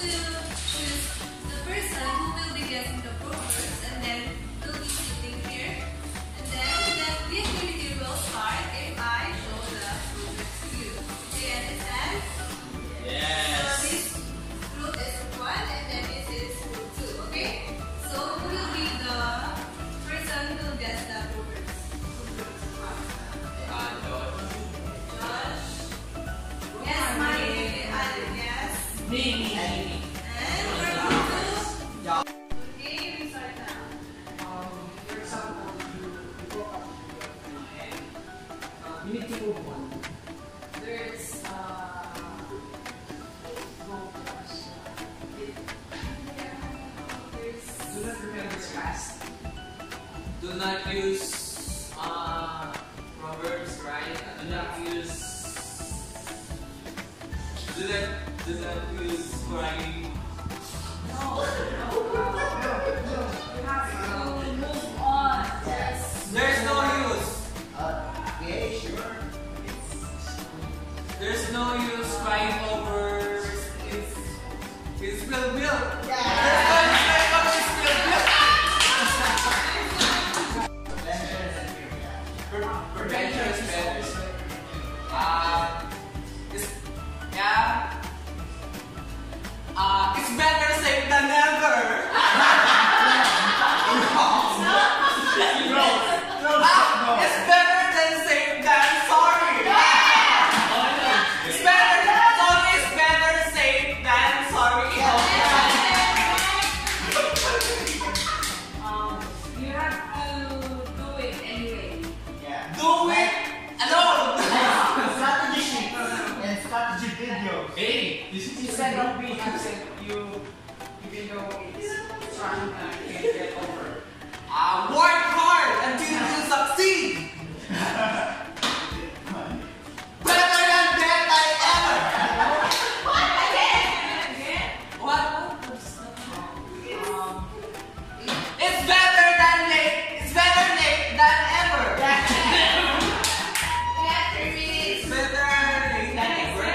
choose the person who will be guessing the proverbs, and then we'll be sitting here. And then the activity will start if I show the proverbs to you. Do you understand? Yes. So this fruit is 1 and then this is fruit 2. Okay? So who will be the person who will guess the proverbs? Josh. Yes, yes. Me. And we're going to. Okay, we start now. For example, you woke up and you need to move on. There's do not remember fast. Do not use Proverbs, right? Do not use crying. You have to move on. Yes. There's no use. Okay, sure. There's no use crying over it's spilled milk. Yeah. There's no use crying over spilled milk. Prevention is better. It's better safe than never. It's better than safe than sorry. It's better. It's always better safe than sorry. You have to do it anyway. Yeah. Do it alone. Strategy sheet and strategy video. Hey, this is Instead of being absent, even though it's trying and you can't get over. work hard until you succeed. Better than that I ever. What? Again? What? It's better than late. It's better late than ever. We have 3 minutes. It's better late than ever.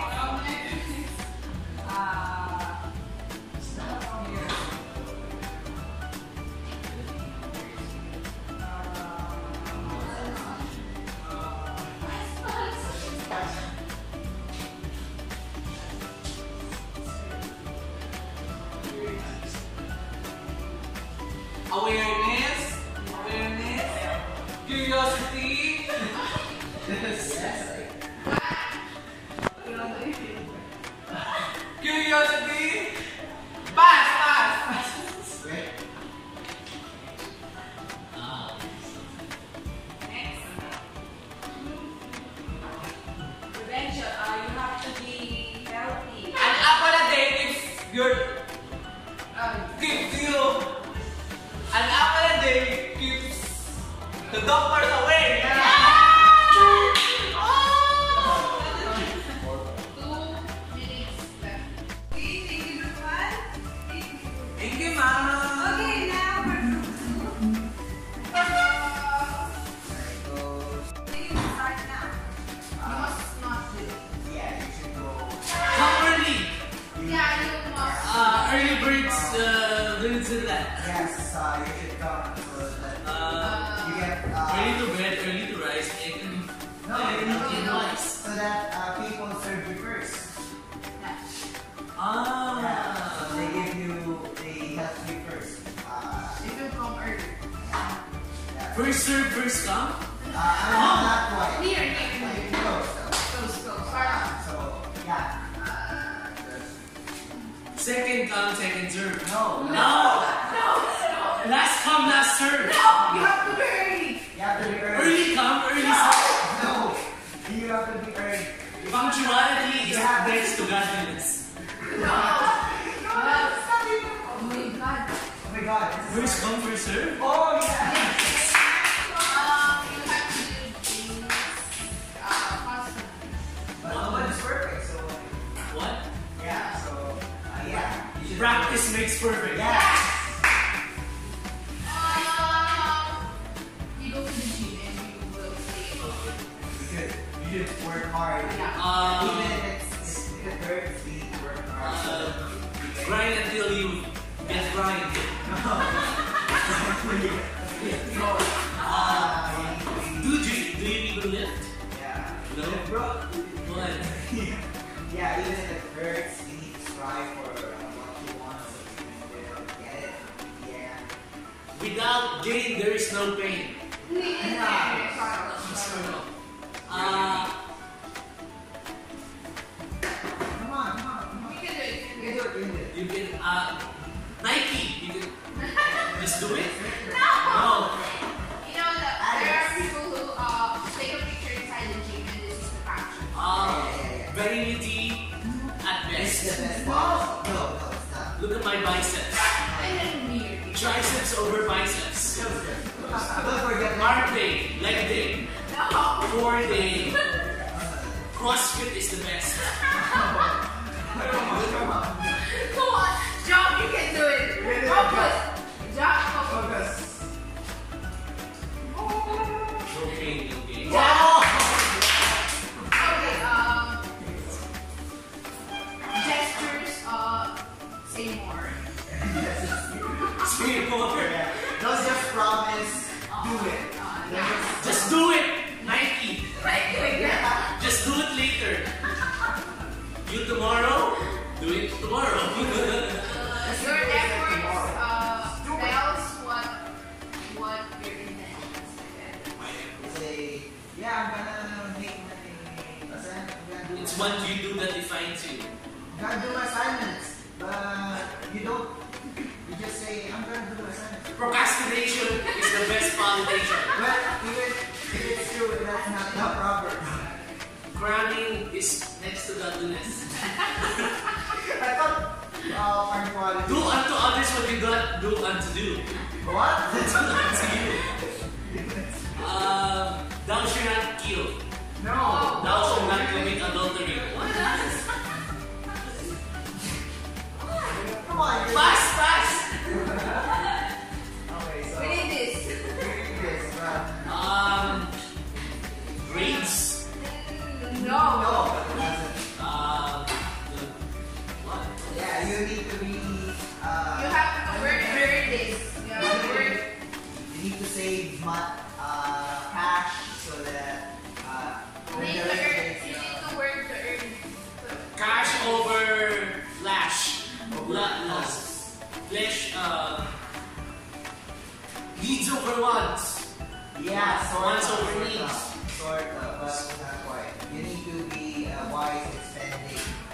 Awareness, curiosity, curiosity, pass. Next. Prevention. You have to be healthy. An apple a day keeps you. An apple a day keeps the doctors away. 2 minutes left. Okay, thank you, everyone. Thank you, Mama. Okay, now we're going to start now. You must not do it. Yeah, you should go. Come early. Yeah, you must. Early birds didn't say that. Yes, you should come so that you get Early to bed, early to rise, and no, you need to know so that people serve you first. Yeah, so they help you first. If you come early. Yeah. First serve, first come. Not quite. Near. Close. Go. Start. So, yeah. Second come, second serve. No. Last come, last serve. No, you have to be early. You have to be early. Early come, early serve. No. You have to be early. Punctuality is next to godliness. No. Oh my God. Oh my God. First come, first serve. Oh yeah. You have to do things faster. But nobody's perfect, so What? yeah. So yeah. You should Practice makes perfect. Yeah. You go to the gym and you will stay. You should work hard. Yeah. Even if it hurts, you work hard. So you Grind until you get grind. Do you even lift? Yeah. No? Bro. What? Yeah, even if it hurts, you need to strive for what you want so you can get it. Yeah. Without gain, there is no pain. Come on. You can do it. You can do it. You can, Nike, you can just do it? No! No. You know that there are people who take a picture inside the gym and this is the caption. Very witty at It's the best. best boss. No, it's not. Look at my biceps. And then weird. Triceps over biceps. Don't forget Arm day, leg day, No! core day. CrossFit is the best. Come on! Jump, you can do it! Focus! Jump, focus! No pain, no gain. Okay, gestures, say more. Say more. Don't just promise, do it. Just do it. Nike. Just do it later. You tomorrow, do it tomorrow. Your efforts tells what your intentions are. Say, yeah, I'm gonna make my assignment. It's what you do that defines you. I'm gonna do my assignments. But you don't. You just say, I'm gonna do my assignments. Procrastination is the best validation. But even if it's true, that's not the proverb. Cramming is next to godliness. I thought, our quality. Do unto others what you got do unto do. What? That's what unto you. Thou shalt not kill. No. Thou shalt not commit adultery. Come on. Fast! Okay, so. We need this. Yes, Grades. No. no. What? Yeah, you need to be. You have to work very this. You have to work. You need to save cash so that. You need to work to earn. Cash over lash. Flesh, needs over wants. Yeah, Wants over needs. Sort of, but not quite. You need to be wise in spending.